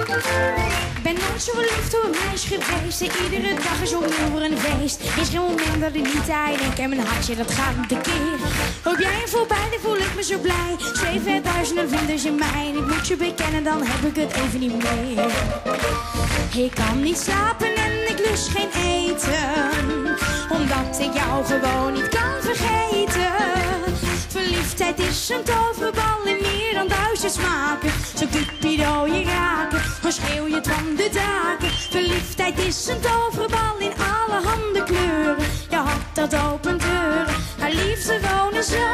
Ik ben nooit zo verliefd op een meisje geweest. En iedere dag is opnieuw weer een feest. Is geen moment dat ik niet aan denk. En mijn hartje dat gaat niet tekeer. Loop jij er voorbij, dan voel ik me zo blij. Zweven duizenden vlinders in mij. En ik moet je bekennen, dan heb ik het even niet meer. Ik kan niet slapen en ik lust geen eten. Omdat ik jou gewoon niet kan vergeten. Verliefdheid is een toverbal in meer dan 1000 smaken. Zo cupido je raken, dan schreeuw je het van de daken. Verliefdheid is een toverbal in allerhande kleuren. Je hart dat opent deuren, haar liefde wonen zo.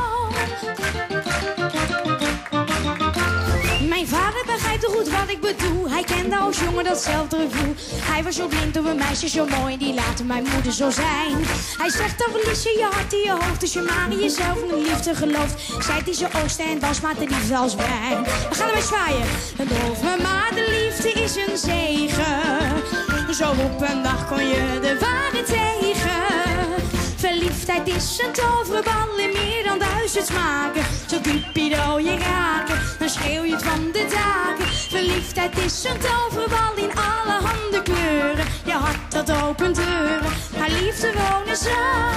Mijn vader begrijpt toch goed wat ik bedoel. Hij kende als jongen datzelfde gevoel. Hij was zo blind op een meisje zo mooi en die laten mijn moeder zo zijn. Hij zegt dan verlies je je hart in je hoofd. Dus je maar in jezelf en de liefde gelooft. Zijt die zo oosten en was maar te liefde als wijn. We gaan ermee zwaaien. Geloof me maar, de liefde is een zegen. Zo op een dag kon je de waarde tegen. Verliefdheid is een toverbal in meer dan 1000 smaken. Zo cupido je raken, dan schreeuw je het van de daken. Verliefdheid is een toverbal in allerhande kleuren. Je hart dat opent deuren, haar liefde wonen zo.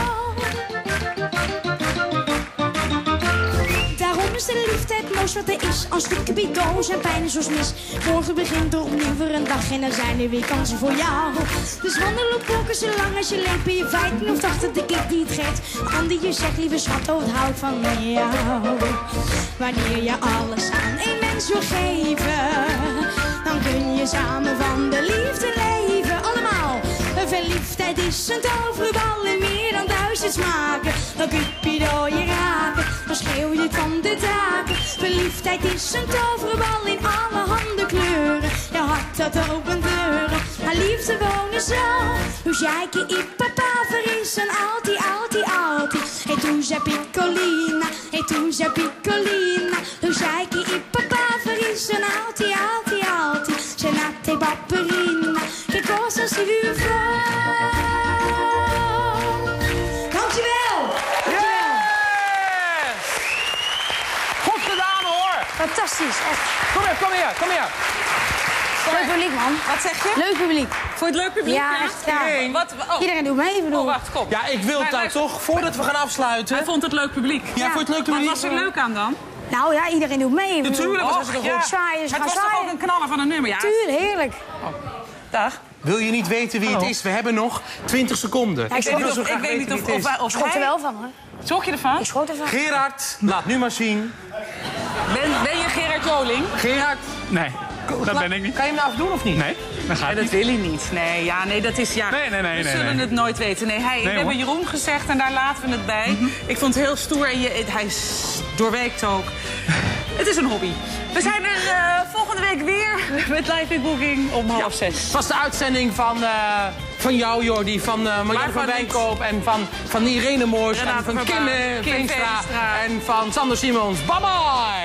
Daarom is de liefde het mooist wat er is. Als stukken bido's en pijn is ons mis. Morgen begint er opnieuw weer een dag en dan zijn er weer kansen voor jou. Dus wandel op wolken zolang als je leeft. Ben je 15 of 80 de kik die het geeft. Ander je zegt lieve schat, oh wat hou ik van jou. Wanneer je alles aan één mens wil geven, dan kun je samen van de liefde leven. Allemaal. Verliefdheid is een toverbal in meer dan 1000 smaken. Dan cupido je raken, dan schreeuw je het van de daken. Verliefdheid is een toverbal in allerhande kleuren. Je hart dat opent deuren, haar liefde wonen zo. Dus jij che i papà verrissen alti, alti, alti. E tu sei piccolina, e tu sei piccolina. Dus jij che i papà verrissen alti, alti, alti. Sei nate papperina, che cosa si vive fra. Fantastisch, echt. Kom hier, kom hier, kom hier. Leuk publiek, man. Wat zeg je? Leuk publiek. Vond je het leuk publiek? Ja, echt. Ja. Wat? Iedereen doet mee, ik bedoel. Oh, wacht, kom. Ja, ik wil het nou toch, voordat we gaan afsluiten. Hij vond het leuk publiek. Ja, vond je het leuk publiek? Wat was er leuk aan dan? Nou ja, iedereen doet mee. Natuurlijk was het goed. Zwaaien, het was toch ook een knaller van een nummer, ja? Tuurlijk, heerlijk. Dag. Wil je niet weten wie het is? We hebben nog 20 seconden. Ja, ik weet niet of schrok er wel van, hoor. Schrok je ervan? Ik schrok ervan. Gerard, laat nu maar zien. Ben je Gerard Joling? Gerard. Nee, dat ben ik niet. Kan je hem nou afdoen of niet? Nee, dat gaat Nee, dat niet. wil hij niet. Nee, ja, nee, dat is... Ja, Nee, we zullen het nooit weten. Nee, we hebben hoor. Jeroen gezegd en daar laten we het bij. Ik vond het heel stoer en hij doorweekt ook. Het is een hobby. We zijn er volgende week weer met Live in Booking om 5:30. Het was de uitzending van jou, Jordi, van Marjan van Wijnkoop en van Irene Moors en van Kim Veenstra en van Sander Simons. Bye bye!